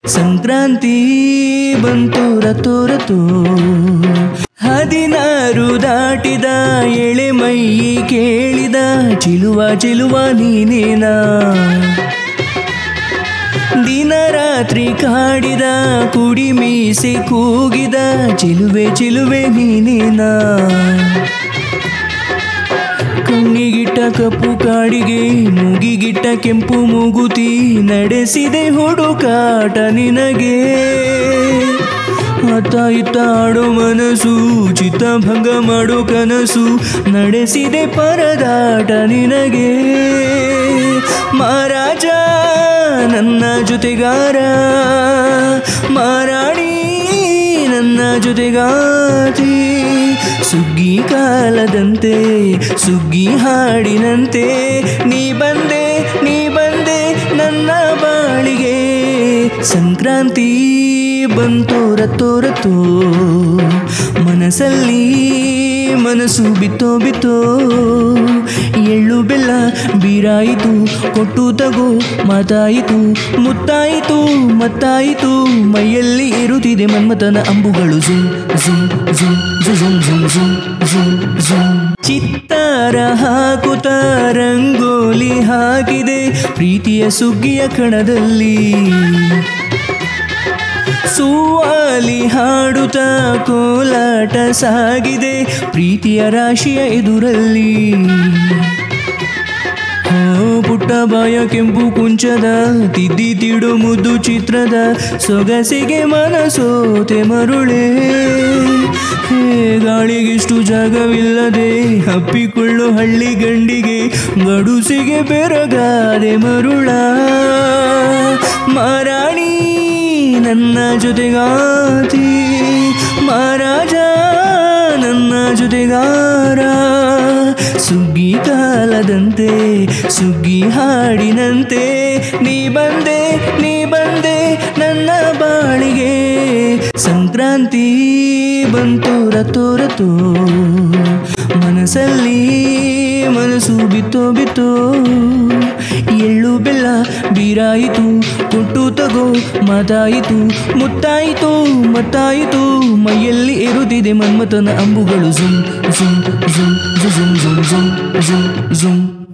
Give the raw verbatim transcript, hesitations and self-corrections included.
ಸಂಕ್ರಾಂತಿ ಬಂತು ರತೋ ರತೋ ಹದಿನಾರು ದಾಟಿದ ಎಳೆ ಮೈ ಕೇಳಿದ ಚಿಲುವ ಚಿಲುವ ನೀನೇನಾ ದಿನ ರಾತ್ರಿ ಕಾಡಿದ ಕುಡಿ ಮೀಸೆ ಕೂಗಿದ ಚಿಲುವೆ ಚಿಲುವೆ ನೀನೇನಾ ಕಣ್ಣಿಗಿಟ್ಟ ಕಪ್ಪು ಕಾಡಿಗೆ ಮೂಗಿಗಿಟ್ಟ ಕೆಂಪು ಮೂಗುತಿ ನಡೆಸಿದೆ ಹುಡುಕಾಟ ನಿನಗೆ ಅತ್ತ ಇತ್ತ ಆಡೋ ಮನಸ್ಸು ಚಿತ್ತಭಂಗ ಮಾಡೋ ಕನಸು ನಡೆಸಿದೆ ಪರದಾಟ ನಿನಗೆ ಮಹಾರಾಜ ನನ್ನ ಜೊತೆಗಾರ ಮಾರಾಣಿ ನನ್ನ ಜೊತೆಗಾತಿ ಸುಗ್ಗಿ ಕಾಲದಂತೆ ಸುಗ್ಗಿ ಹಾಡಿನಂತೆ ನೀ ಬಂದೆ ನೀ ಬಂದೆ ನನ್ನ ಬಾಳಿಗೆ ಸಂಕ್ರಾಂತಿ ಬಂತು ರತೋ ರತೋ ಮನಸ್ಸಲ್ಲಿ ಮನಸ್ಸು ಬಿತ್ತೋ ಬಿತ್ತೋ ಎಳ್ಳು ಬೆಲ್ಲ ಬೀರಾಯಿತು ಕೊಟ್ಟು ತಗೋ ಮಾತಾಯಿತು ಮುತ್ತಾಯಿತು ಮತ್ತಾಯಿತು ಮೈಯಲ್ಲಿ ಇರುತ್ತಿದೆ ಮನ್ಮಥನ ಅಂಬುಗಳು ಝುಮ್ ಝುಮ್ ಝುಮ್ ಝುಮ್ ಝುಮ್ ಝುಮ್ ಝುಮ್ ಝುಮ್ ಚಿತ್ತಾರ ಹಾಕುತ್ತ ರಂಗೋಲಿ ಹಾಕಿದೆ ಪ್ರೀತಿಯ ಸುಗ್ಗಿಯ ಕಣದಲ್ಲಿ ಸುವಾಲಿ ಹಾಡುತ್ತ ಕೋಲಾಟ ಸಾಗಿದೆ ಪ್ರೀತಿಯ ರಾಶಿಯ ಎದುರಲ್ಲಿ ಪುಟ್ಟ ಬಾಯ ಕೆಂಪು ಕುಂಚದ ತಿದ್ದಿ ತಿಡು ಮುದ್ದು ಚಿತ್ರದ ಸೊಗಸಿಗೆ ಮನಸೋತೆ ಮರುಳೆ ಗಾಳಿಗಿಷ್ಟು ಜಾಗವಿಲ್ಲದೆ ಹಪ್ಪಿಕೊಳ್ಳು ಹಳ್ಳಿ ಗಂಡಿಗೆ ಗಡುಸಿಗೆ ಬೆರಗಾದೆ ಮರುಳ ಮಾರಾಣಿ ನನ್ನ ಜೊತೆಗಾತಿ ಮಹಾರಾಜ ನನ್ನ ಜೊತೆಗಾರ ಸುಗ್ಗಿ ಕಾಲದಂತೆ ಸುಗ್ಗಿ ಹಾಡಿನಂತೆ ನೀ ಬಂದೆ ನೀ ಬಂದೆ ನನ್ನ ಬಾಳಿಗೆ ಸಂಕ್ರಾಂತಿ ಬಂತು ರತೋ ರತೋ ಮನಸ್ಸಲ್ಲಿ ಮನಸ್ಸು ಬಿತ್ತೋ ಬಿತ್ತೋ ಎಳ್ಳು ಬೆಲ್ಲ ಬೀರಾಯಿತು ಕೊಟ್ಟು ತಗೋ ಮಾತಾಯಿತು ಮುತ್ತಾಯಿತು ಮತ್ತಾಯಿತು ಮೈಯಲ್ಲಿ ಇರುತ್ತಿದೆ ಮನ್ಮಥನ ಅಂಬುಗಳು ಝುಮ್ ಝುಮ್ ಝುಮ್ ಝುಮ್ ಝುಮ್ ಝುಮ್ ಝುಮ್ ಝುಮ್